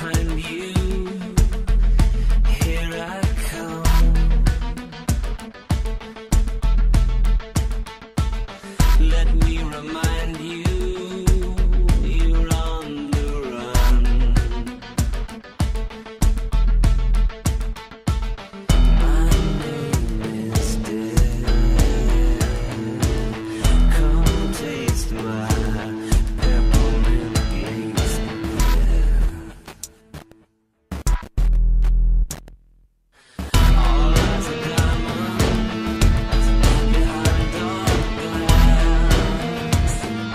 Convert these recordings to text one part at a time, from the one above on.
behind you. Here I come. Let me remind you, you're on the run. My name is Dead. Come taste my peppermint glazed bread. All eyes are diamonds behind dark glass.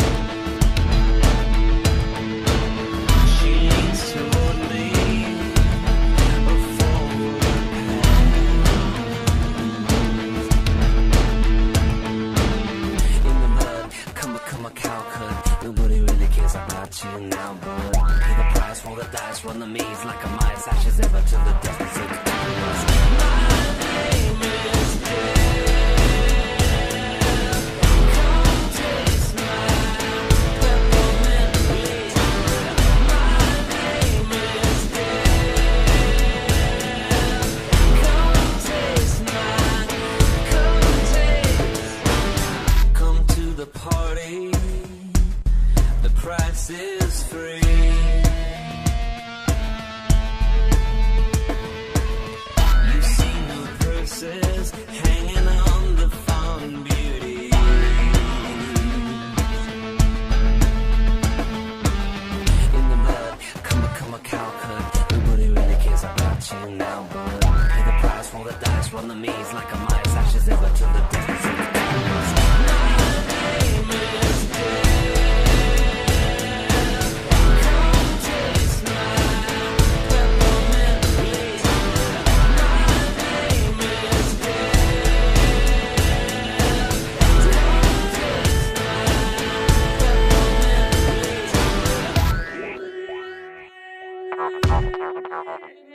She leans toward me, a forward in the mud, come a cow cut. Nobody really cares about you now, but pay the price, roll the dice, run the maze like a mice. Ashes ever to the dust and take my name is Dead. Come taste my peppermint glazed bread. My name is Dead. Come taste mine. Come to the party. The price is free. You see new purses hanging on the fountain beauty. In the mud, come a cow cut. Nobody really cares about you now, but pay the price, roll the dice, run the maze like a mice. Ashes ever to the dust. My name is Dead. Come taste my peppermint glazed bread. My name is Dead. Come taste my peppermint glazed bread.